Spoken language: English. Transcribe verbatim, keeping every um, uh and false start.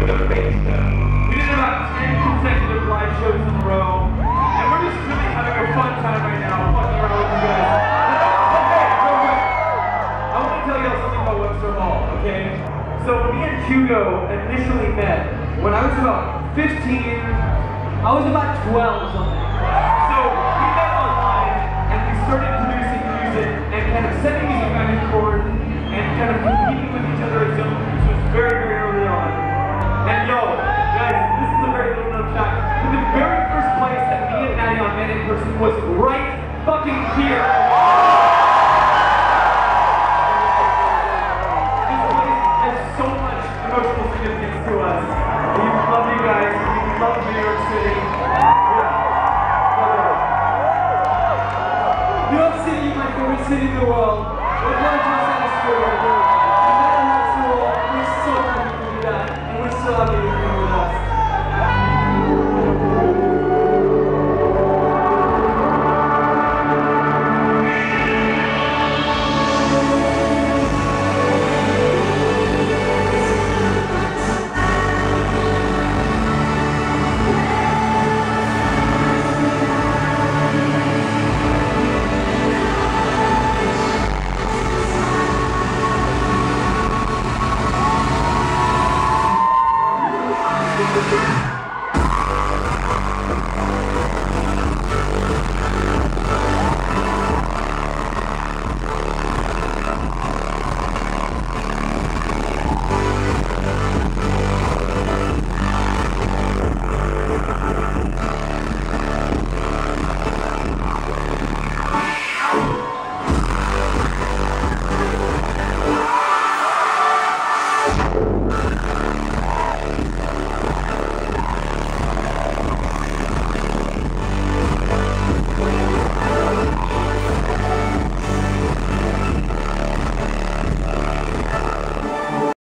with a bass note. We did about ten consecutive live shows in a row, and we're just really having a fun time right now, fucking around with you guys. Okay, real quick. I want to tell you something about Webster Hall, okay? So me and Hugo initially met when I was about fifteen. I was about twelve or something. So we met online, and we started producing music and kind of sending music back and forth, and kind of competing with each other as young groups was very, very early on. And yo, guys, this is a very little known fact. But the very first place that me and Madeon met in person was right fucking here. This place has so much emotional significance to us. We love you guys. We love New York City. New York City, my favorite city in the world. We're going to Los Angeles. We're so happy to do that, and we're so happy you're here with us.